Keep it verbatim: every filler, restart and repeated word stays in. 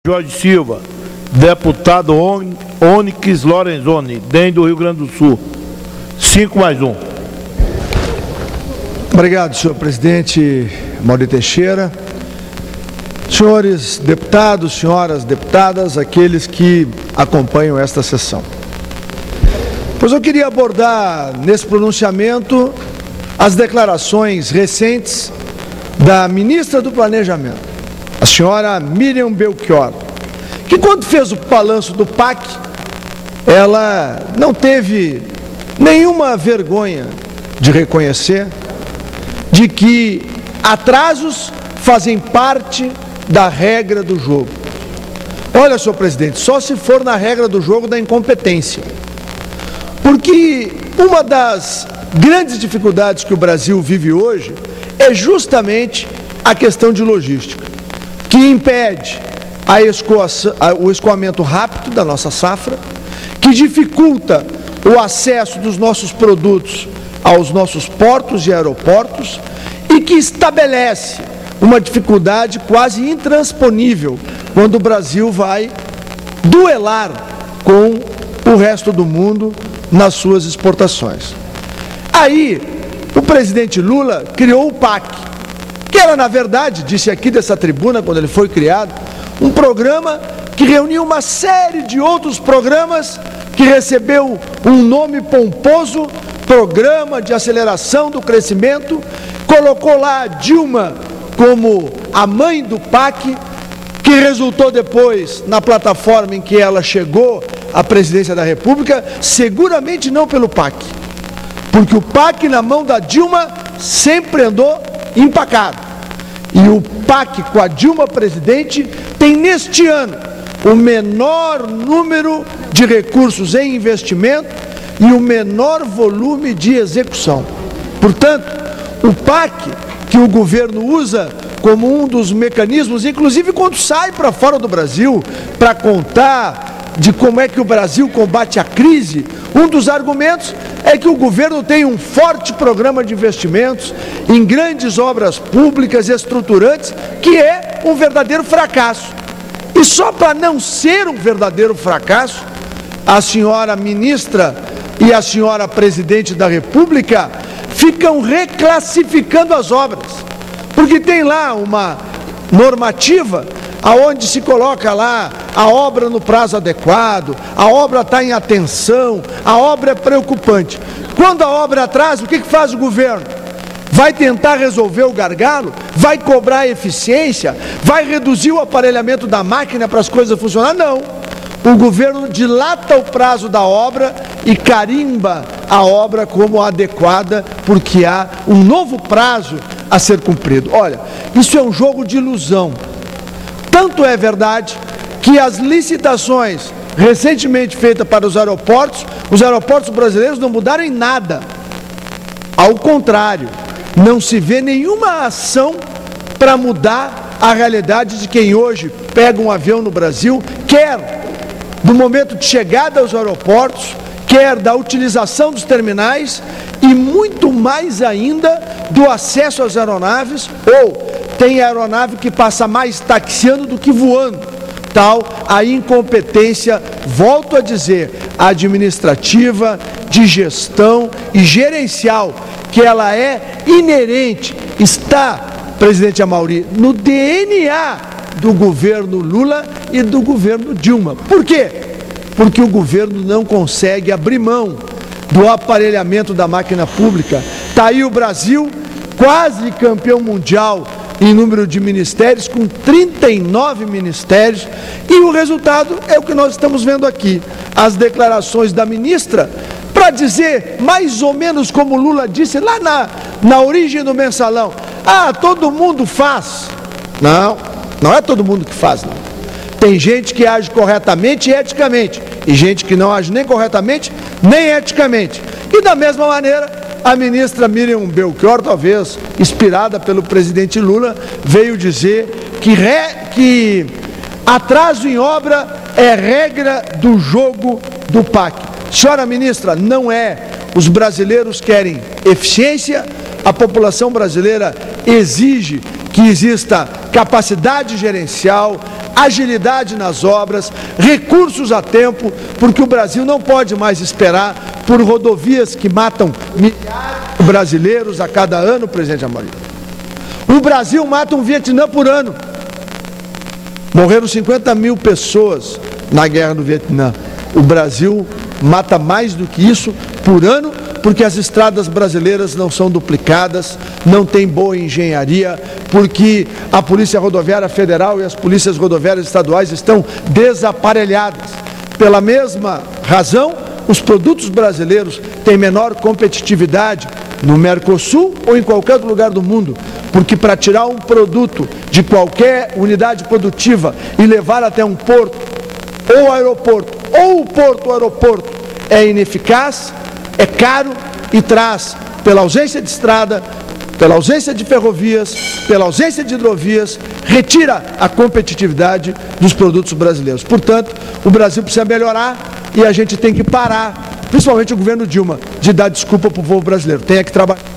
Jorge Silva, deputado Onyx Lorenzoni, D E M do Rio Grande do Sul. Cinco mais um. Obrigado, senhor presidente Mauri Teixeira. Senhores deputados, senhoras deputadas, aqueles que acompanham esta sessão. Pois eu queria abordar nesse pronunciamento as declarações recentes da ministra do Planejamento, a senhora Miriam Belchior, que quando fez o balanço do P A C, ela não teve nenhuma vergonha de reconhecer de que atrasos fazem parte da regra do jogo. Olha, senhor presidente, só se for na regra do jogo da incompetência. Porque uma das grandes dificuldades que o Brasil vive hoje é justamente a questão de logística, que impede a escoação, o escoamento rápido da nossa safra, que dificulta o acesso dos nossos produtos aos nossos portos e aeroportos e que estabelece uma dificuldade quase intransponível quando o Brasil vai duelar com o resto do mundo nas suas exportações. Aí, o presidente Lula criou o P A C, que era, na verdade, disse aqui dessa tribuna, quando ele foi criado, um programa que reunia uma série de outros programas que recebeu um nome pomposo, Programa de Aceleração do Crescimento, colocou lá Dilma como a mãe do P A C, que resultou depois na plataforma em que ela chegou à presidência da República, seguramente não pelo P A C, porque o P A C na mão da Dilma sempre andou empacado. E o P A C com a Dilma presidente tem neste ano o menor número de recursos em investimento e o menor volume de execução. Portanto, o P A C que o governo usa como um dos mecanismos, inclusive quando sai para fora do Brasil, para contar de como é que o Brasil combate a crise, um dos argumentos é que o governo tem um forte programa de investimentos em grandes obras públicas estruturantes, que é um verdadeiro fracasso. E só para não ser um verdadeiro fracasso, a senhora ministra e a senhora presidente da República ficam reclassificando as obras, porque tem lá uma normativa aonde se coloca lá a obra no prazo adequado, a obra está em atenção, a obra é preocupante. Quando a obra atrasa, o que que faz o governo? Vai tentar resolver o gargalo? Vai cobrar eficiência? Vai reduzir o aparelhamento da máquina para as coisas funcionarem? Não. O governo dilata o prazo da obra e carimba a obra como adequada, porque há um novo prazo a ser cumprido. Olha, isso é um jogo de ilusão. Tanto é verdade que as licitações recentemente feitas para os aeroportos, os aeroportos brasileiros não mudaram em nada. Ao contrário, não se vê nenhuma ação para mudar a realidade de quem hoje pega um avião no Brasil, quer do momento de chegada aos aeroportos, quer da utilização dos terminais e muito mais ainda do acesso às aeronaves, ou tem aeronave que passa mais taxiando do que voando. Tal a incompetência, volto a dizer, administrativa, de gestão e gerencial, que ela é inerente, está, presidente Amaury, no D N A do governo Lula e do governo Dilma. Por quê? Porque o governo não consegue abrir mão do aparelhamento da máquina pública. Está aí o Brasil, quase campeão mundial em número de ministérios, com trinta e nove ministérios, e o resultado é o que nós estamos vendo aqui. As declarações da ministra, para dizer mais ou menos como Lula disse lá na, na origem do mensalão: ah, todo mundo faz. Não, não é todo mundo que faz, não. Tem gente que age corretamente e eticamente, e gente que não age nem corretamente, nem eticamente. E da mesma maneira, a ministra Miriam Belchior, talvez inspirada pelo presidente Lula, veio dizer que, re, que atraso em obra é regra do jogo do P A C. Senhora ministra, não é. Os brasileiros querem eficiência, a população brasileira exige que exista capacidade gerencial, agilidade nas obras, recursos a tempo, porque o Brasil não pode mais esperar por rodovias que matam milhares de brasileiros a cada ano, presidente Amorim. O Brasil mata um Vietnã por ano. Morreram cinquenta mil pessoas na guerra do Vietnã. O Brasil mata mais do que isso por ano, porque as estradas brasileiras não são duplicadas, não tem boa engenharia, porque a Polícia Rodoviária Federal e as polícias rodoviárias estaduais estão desaparelhadas. Pela mesma razão, os produtos brasileiros têm menor competitividade no Mercosul ou em qualquer lugar do mundo, porque para tirar um produto de qualquer unidade produtiva e levar até um porto, ou aeroporto, ou o porto ou aeroporto, é ineficaz, é caro e traz, pela ausência de estrada, pela ausência de ferrovias, pela ausência de hidrovias, retira a competitividade dos produtos brasileiros. Portanto, o Brasil precisa melhorar e a gente tem que parar, principalmente o governo Dilma, de dar desculpa para o povo brasileiro. Tem que trabalhar.